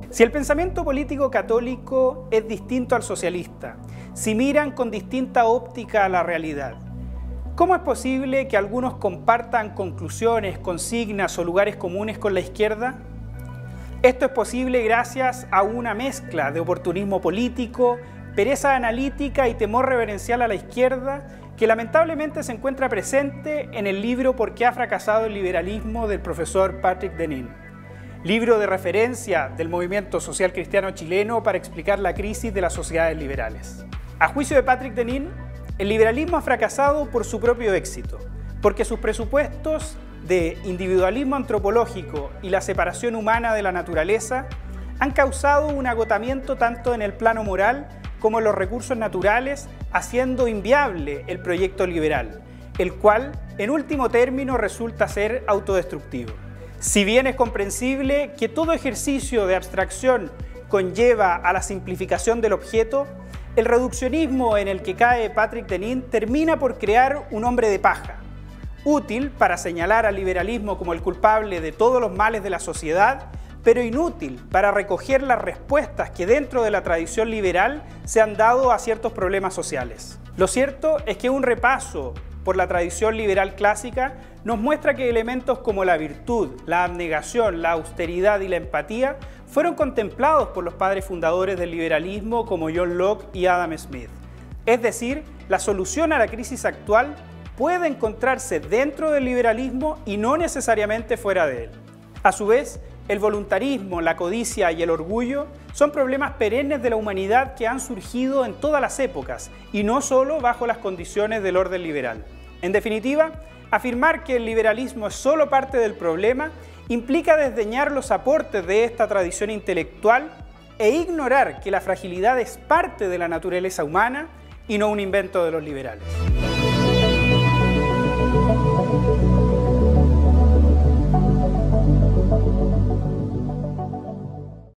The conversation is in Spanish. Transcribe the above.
Si el pensamiento político católico es distinto al socialista, si miran con distinta óptica a la realidad, ¿cómo es posible que algunos compartan conclusiones, consignas o lugares comunes con la izquierda? Esto es posible gracias a una mezcla de oportunismo político, pereza analítica y temor reverencial a la izquierda que lamentablemente se encuentra presente en el libro ¿Por qué ha fracasado el liberalismo?, del profesor Patrick Deneen, libro de referencia del movimiento social cristiano chileno para explicar la crisis de las sociedades liberales. A juicio de Patrick Deneen, el liberalismo ha fracasado por su propio éxito, porque sus presupuestos de individualismo antropológico y la separación humana de la naturaleza han causado un agotamiento tanto en el plano moral como en los recursos naturales, haciendo inviable el proyecto liberal, el cual, en último término, resulta ser autodestructivo. Si bien es comprensible que todo ejercicio de abstracción conlleva a la simplificación del objeto, el reduccionismo en el que cae Patrick Deneen termina por crear un hombre de paja, útil para señalar al liberalismo como el culpable de todos los males de la sociedad, pero inútil para recoger las respuestas que dentro de la tradición liberal se han dado a ciertos problemas sociales. Lo cierto es que un repaso por la tradición liberal clásica nos muestra que elementos como la virtud, la abnegación, la austeridad y la empatía fueron contemplados por los padres fundadores del liberalismo como John Locke y Adam Smith. Es decir, la solución a la crisis actual puede encontrarse dentro del liberalismo y no necesariamente fuera de él. A su vez, el voluntarismo, la codicia y el orgullo son problemas perennes de la humanidad que han surgido en todas las épocas y no solo bajo las condiciones del orden liberal. En definitiva, afirmar que el liberalismo es solo parte del problema implica desdeñar los aportes de esta tradición intelectual e ignorar que la fragilidad es parte de la naturaleza humana y no un invento de los liberales.